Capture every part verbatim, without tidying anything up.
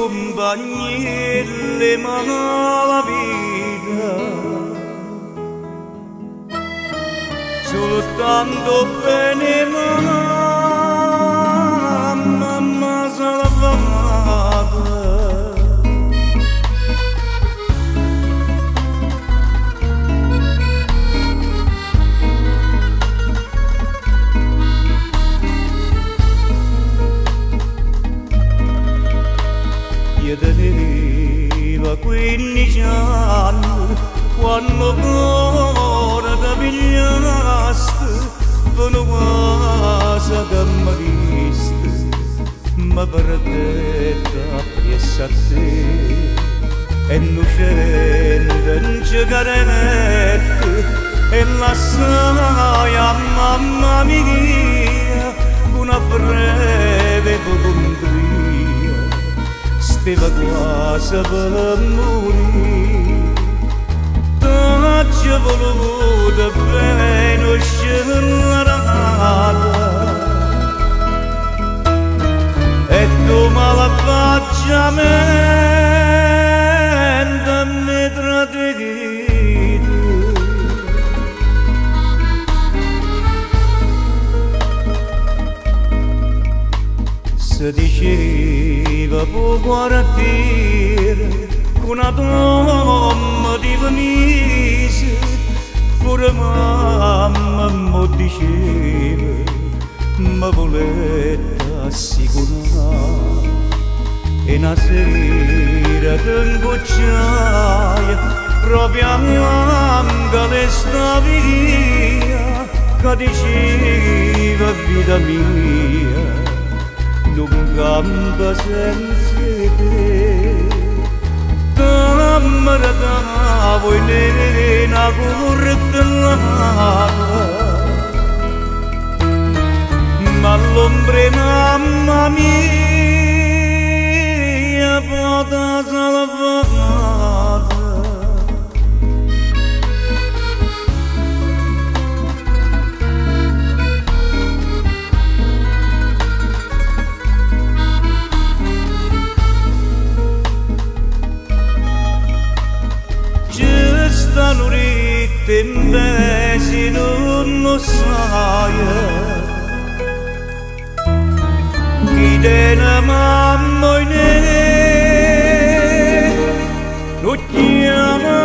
compagni le mano alla vita, soltanto bene mamma salvata. Io tenevo quindici anni quando ora ti pigliasti per una cosa che mi diste, ma perdetta presso a te e non scende in cigaretto e lasciai a mamma mia una breve contria. Stava quasi per morire, t'ho voluto bene scellerata e tu malafacciamente mi tradito. Se diceva può guardare con una donna di venise, pure mamma mi diceva mi volete assicurare. E una sera t'ingocciai proprio a mamma che sta via, che diceva vita mia non cambia senza te. T'amore davo in una curtellata, ma l'ombre mamma mia può salvata. Stanno ritte invece non lo sai, chi dena mamma in ne lo chiama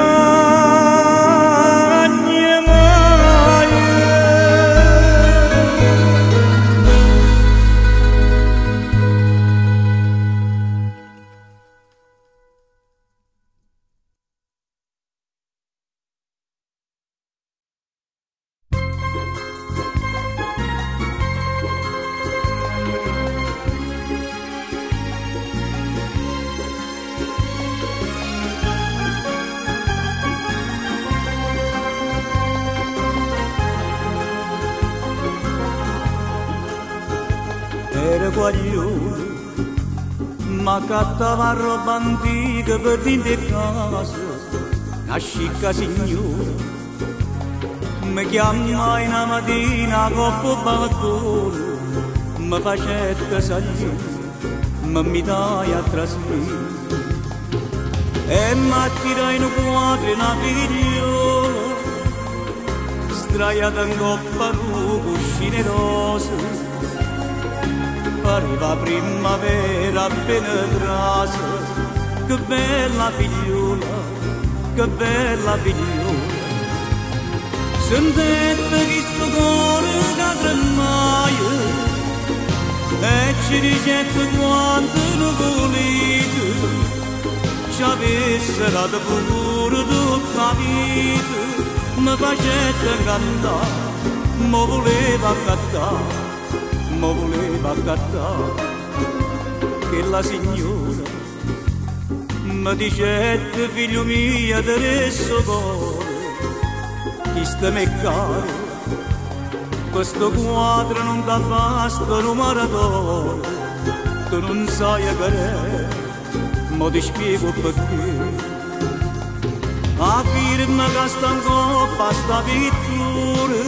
mai. Era guaglione, ma cattava roba antica per dentro casa, una scicca signora. Mi chiamai una mattina coppa balcone, mi facette salire, ma mi dai a trasferire. E mi attirai in un quadro una figliola, straiata in coppa con cuscine rose. Pareva primavera appena trasa, che bella figliola, che bella figliola. Sentette che sto cuore che tremaia e ci dicette quanto lo volete, ci avesse dato pure tutta la vita. Mi facette cantare, mi voleva cantare, mi voleva cantare, che la signora mi dicette figlio mio adesso cuore, chi sta me caro, questo quadro non dà basta un maratona, tu non sai che è, ma ti spiego perché. A firma che sta in coppa sta pittura,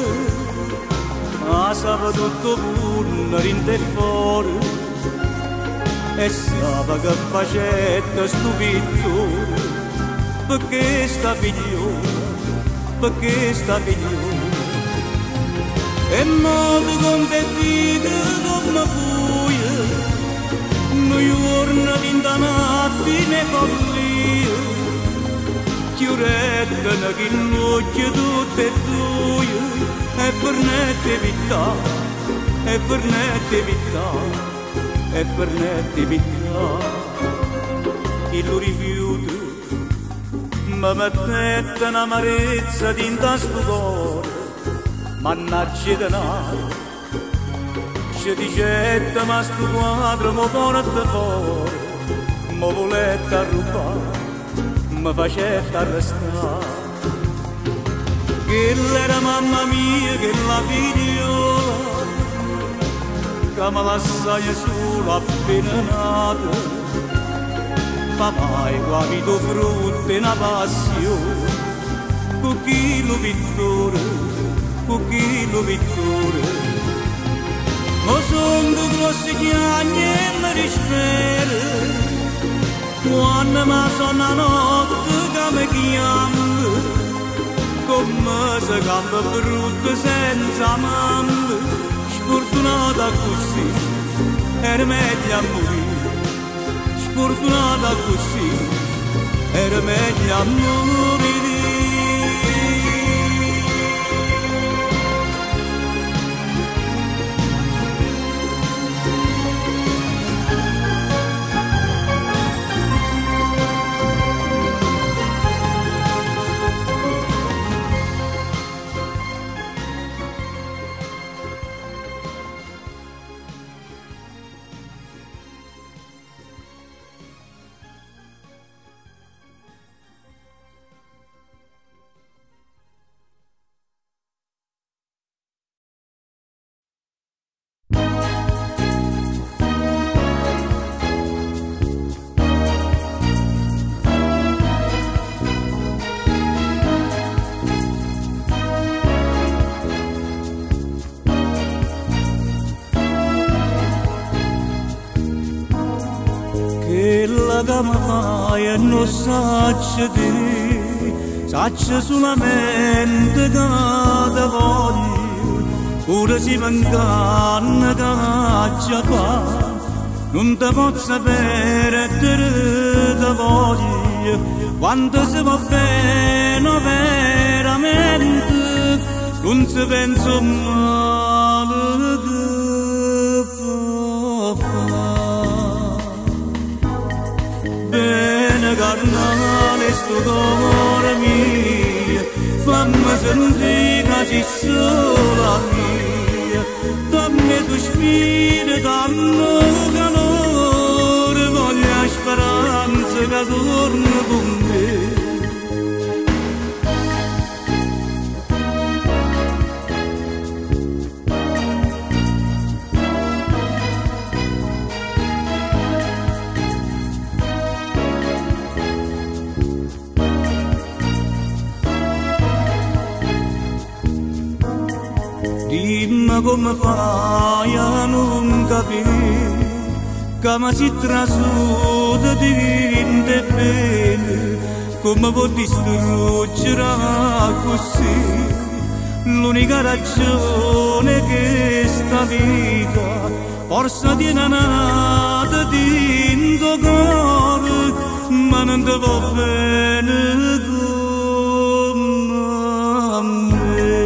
a sapere tutto pure rinde fuori, e sava che facetta sto pittore, perché sta figliola, perché sta figliola. E modo contentito come fuia, noi giorni di notte ne follia, chiurettano che l'occhio tutte e due, e per nette vita, e per nette vita, e per nette vita. Chi lo rifiuta, mi mettette un'amarezza dinta sto cuore, mannaggia denaro, ci dicette ma sto quadro mi porta fuori, mi volette rubare, mi facette arrestare. Che era mamma mia, che la figliola, che mi lasciai sola appena nata, papà e guarito frutta e una passione, con chi lo pittore, con chi lo pittore. Ma sono grossi chiagni e mi dispero, quando mi sono la notte che mi chiama, come se campa brutta senza mamma, sfortunata così, era meglio a morire, sfortunata così, era meglio a morire. Che mi fai e non saccio te, saccio solamente che te voglio, pure se mi inganna che ci fa, non te posso sapere te te voglio, quando si va bene veramente, non si pensa male che può fare. Bene carnale sto cuore mio, fammi sentire che sei sola mia, dammi tu spirito, dammi calore, voglio speranza che torni con me. Dimmi come fai a non capire che mi si trasuda di vinte bene, come può distruggere così l'unica ragione che sta vita forse tiene nata dentro cuore, ma non ti va bene come a me.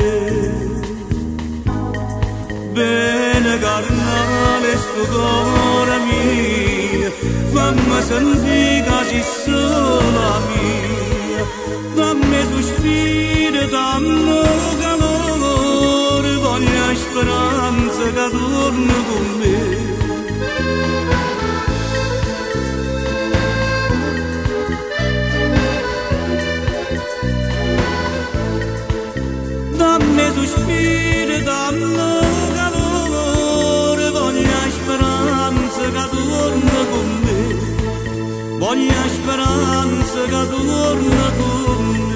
Bene carnale sto cuore mio, fammi sentire che sei sola mia, dammi sospiro, dammi calore, voglio speranza che torni con me. Dammi sospiro, dammi calore, voglio speranza che torni con me, voglio speranza che torni con me.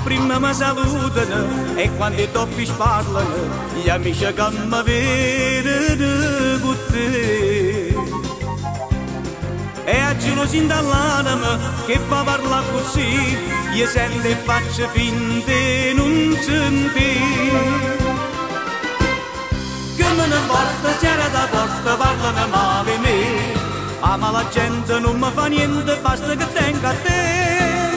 prima mi salutano e quando i toppi parlano gli amici che mi vedono con te. E a giro sin dall'anima che fa parlare così, io sento e faccio finta di non sentire. Che me ne importa se era da porta, parlano male di me, ama la gente non mi fa niente, basta che tenga a te.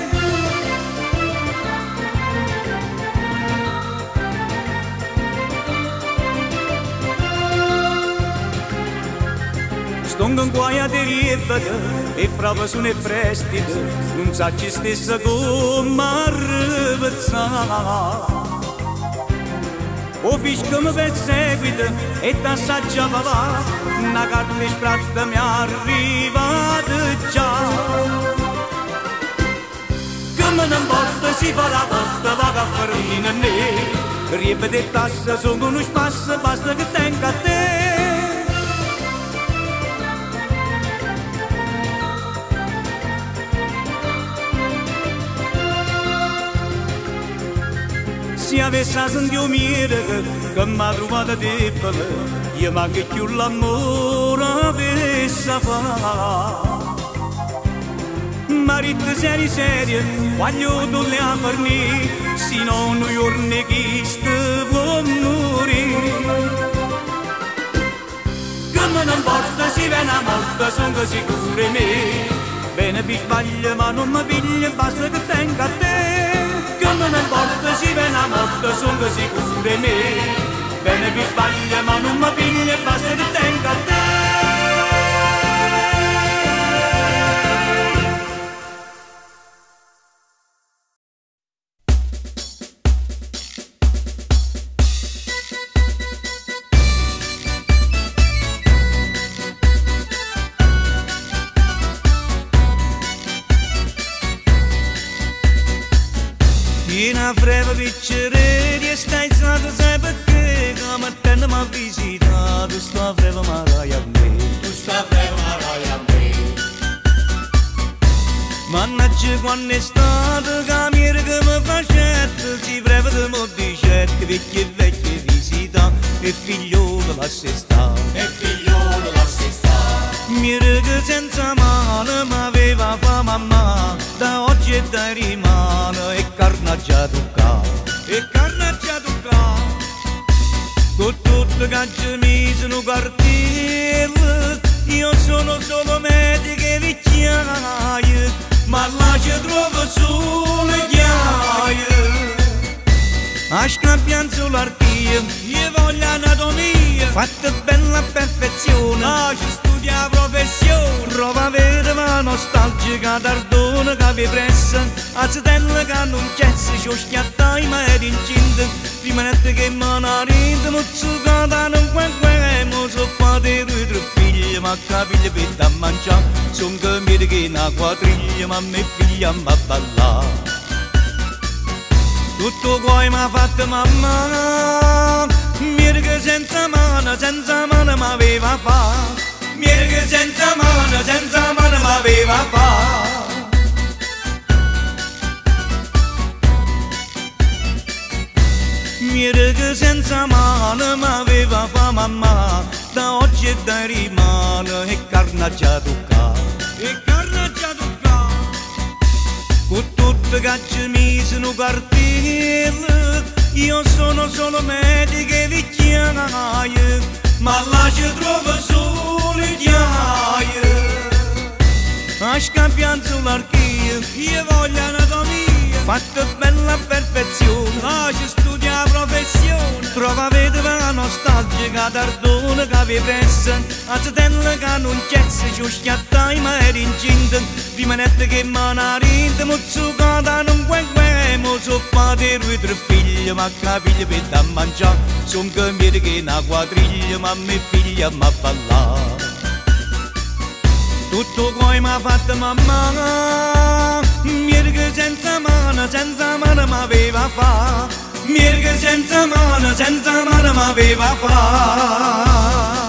Stongo guai a derivere e frava su ne prestito, non sa ci stessa come arrivezzare. O fisco mi perseguita e t'assaggia papà, una carta spratta mi arrivata già. Che me ne importa si fa la porta, va a farina ne, ripete tassa sono uno spasso, basta che tenga a te. Se avessi sentito mio che mi ha trovato debole, io manco più l'amore avessi fatto. Marito serio serio, voglio tu le fornire, sino a un giorno che sto può morire. Che me ne importa se viene a morte, sono sicuro di me, bene per sbaglio ma non mi piglia, basta che tenga a te. Che me ne importa se viene a morte, sono sicuro di me, bene per sbaglio ma non mi piglia, basta che tenga a te. Una breve picceria stai stato sai perché come te mi ha visitato sto breve marai a me, tu sta breve marai a me. Mannaggia quando è stato cambiare che mi facette, si breve di mo dicette, vecchie e vecchie visita e figliolo la sesta, e figliolo la sesta. Mi rega senza mano m'aveva fa mamma, da oggi e da rimane e carne già tocca, e carne già tocca. Con tutto che ci mise un cartello, io sono solo medico e vecchiaia, ma là ci trovo solo ghiaia. A scampiare sull'archivio, io voglio anatomia, fatta bella perfezione, ah, ci studia professione. Prova a vedere la nostalgica tardona che vi pressa, a stella che non c'è, se ci ho schiattai ma è incinta, prima che me ne rinde, mozzucata non quenque, mo so padre due tre figli, ma capiglia per da mangiare, son che mi che una quadriglia, ma me figlia mi balla. Tutto guai m'ha fatto mamma, mica che senza mano, senza mano m'aveva fa, mica che senza mano, senza mano m'aveva fa. Mica che senza mano m'aveva fa mamma, da oggi e da rimane e carne già tocca, e carne già tocca. Con tutto che ci mise un cartello, io sono solo medico e vecchiaia, ma là ci trovo solo ghiaia. A scampiare sull'archivio, io voglio anatomia, fatta bella perfezione, ah, ci studia professione. Trova a vedere la nostalgica tardona che vi pressa, a stella che non c'è, se ci ho schiattai ma è incinta, prima che me ne rinde, mozzucata non quenque, mo so padre due tre figli, ma capiglia per da mangiare, son che mi che una quadriglia, ma me figlia mi balla. Tutto come m'ha fatto mamma, mica che senza mano, senza mano m'aveva fa, mica che senza mano, senza mano m'aveva fa.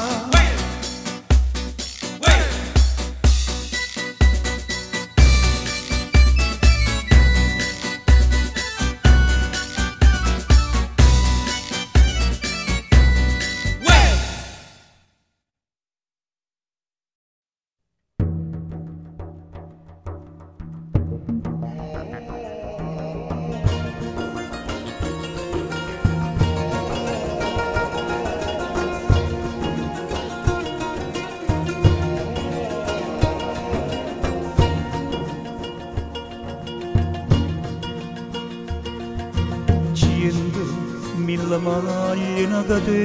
maglia cade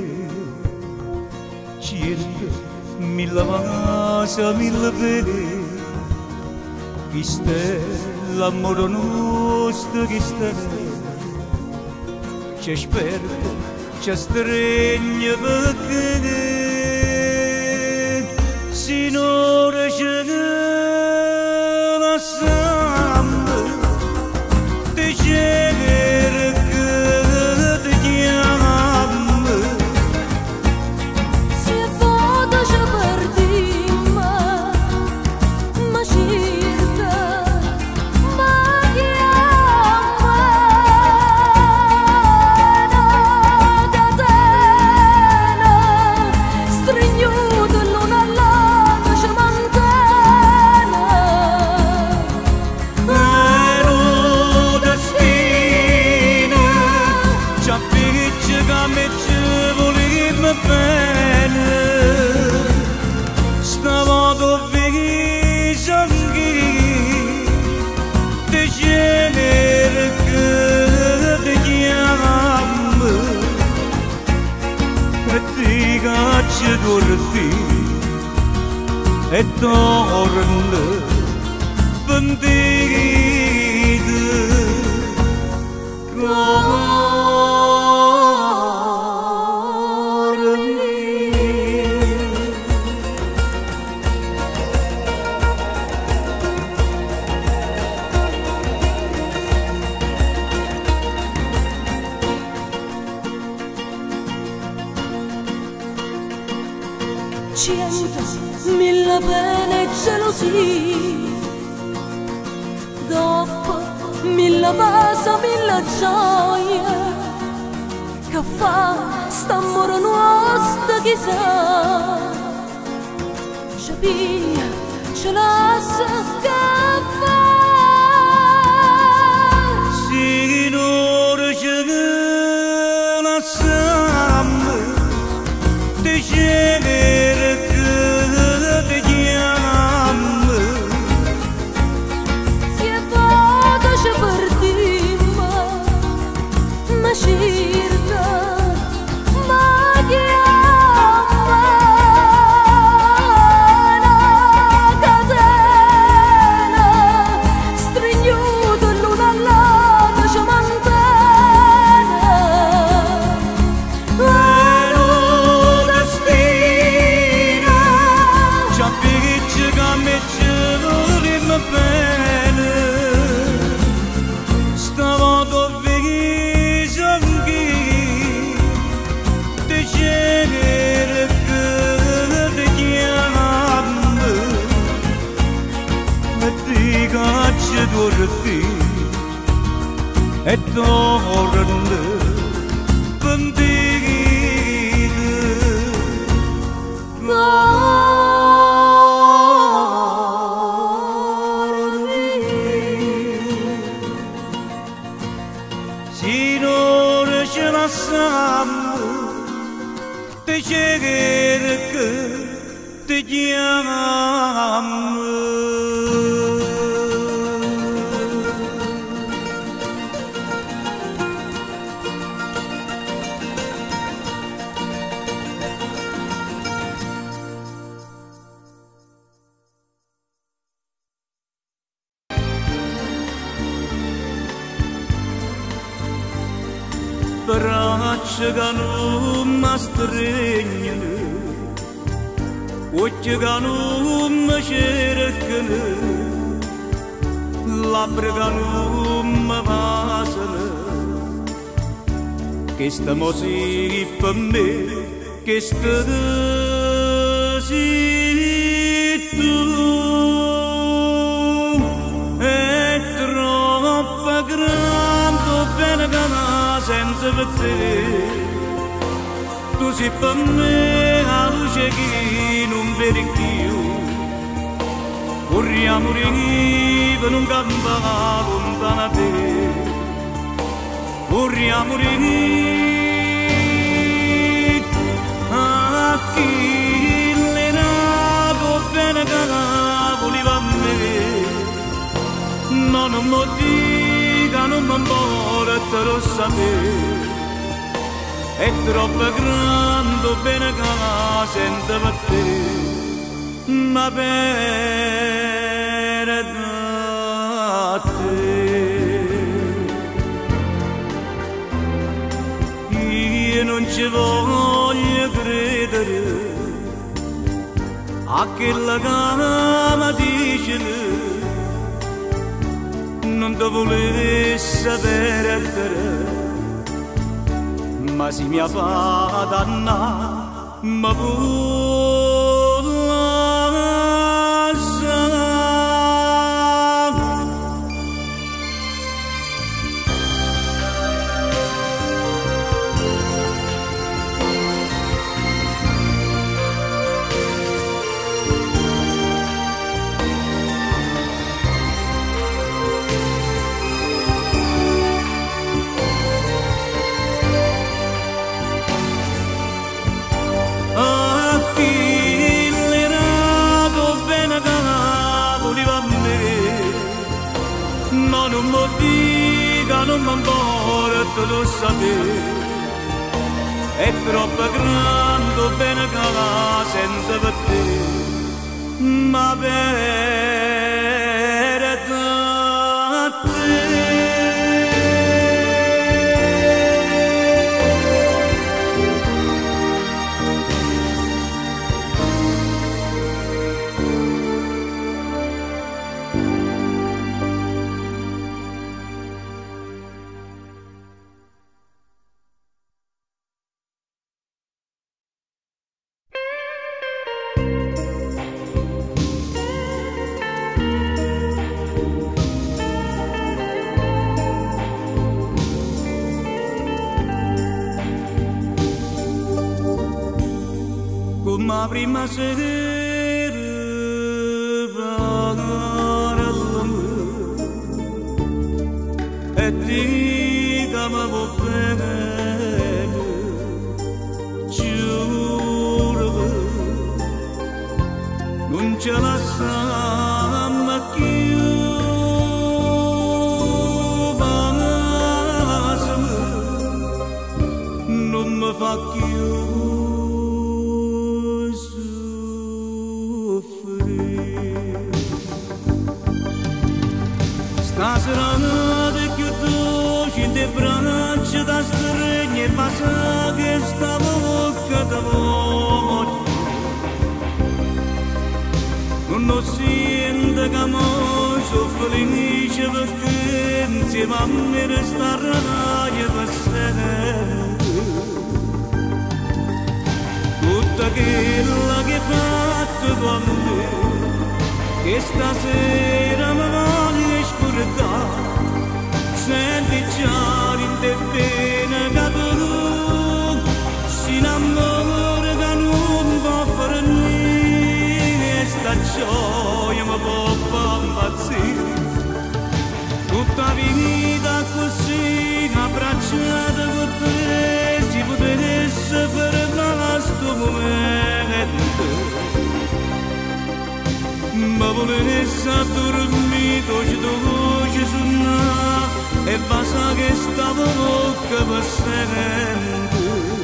circa mille masa mille vede chi stella l'amore nostro chi stella ci spera ci stringe perché sinora ce ne lasciamo te cerca te chiama se foto ci perdiamo ma circa ma chiama una catena stringnuta l'una all'altra ci mantiene vero destino ci appiccica me ci voleva bene stavolta viso anche te cerca te chiama e ti caccia dorti e torna pentita cento mille pene e gelosie dopo mille pasa mille gioie che fa st'amore nostro chissà ci piglia ci lascia che fa sinora ce ne lasciamo te cerca te chiama se foto ci perdiamo ma circa ma chiama una catena stringnuta l'una all'altra ci mantiene vero destino ci appiccica me ci voleva bene stavolta viso anche te cerca te chiama e ti caccia dorti e torna sinora ce lasciamo te cerca te chiama braccia che non mi stringono, occhi che non mi cercano, labbra che non mi basano. Che stiamo sì per me, che stai sì tu. È troppo grande bene che senza per te tu sei per me la luce che non vedi più corriamo riva non campa lontana te corriamo riva a chi le nato bene che voleva a me no non mi dica non mi importa lo sapere è troppo grande bene che senza per te, ma per te. Io non ci voglio credere a quella che mi dice, non ti volessi perdere, ma si mi fa danna, ma non mi dica, non mi importa, lo sapere, è troppo grande bene che va senza per te, ma per te. Come la prima sera parlami e dica mi vuoi bene, giuro non ce la lasciamo più, non mi fa più. Stasera ti chiudo in te braccia da stregno e passa che sta bocca da voglio. Non sento che mi sono felice perché insieme a me resterai per sempre. Tutta quella che hai fatto con me, che stasera mi voglio scordare, senti già in te bene che tu si innamora che non può fare niente, e sta gioia mi può far impazzire. Tutta vita così abbracciata con te, si potesse fermare sto momento, ma volesse dormito ci dovevo suonare e basta che stavo bocca per sempre.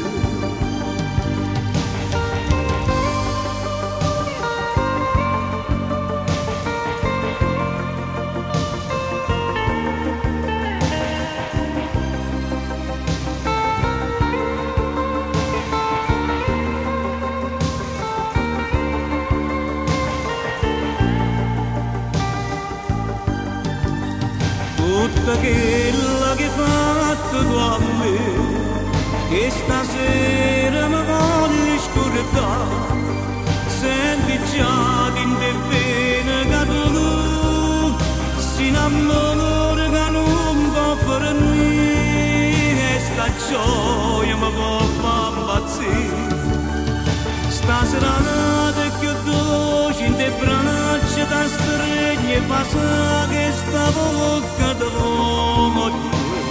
Tutta quella che hai fatto tu a me, che stasera mi voglio scordare, senti già in te bene che tu si innamora che non può fare niente, e sta gioia mi può far impazzire. Stasera ti chiudo in te braccia da stregno e passa che sta bocca da voglio.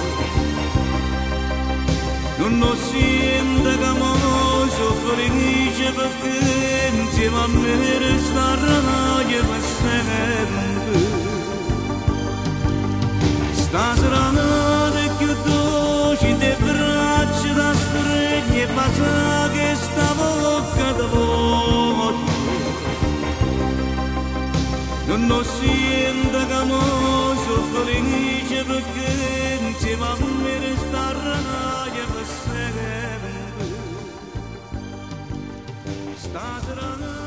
Non sento che mi sono felice perché insieme a me resterai per sempre. Stasera ti chiudo in te braccia da stregno non sienta camoso felice perché insieme a me restare per sempre stasera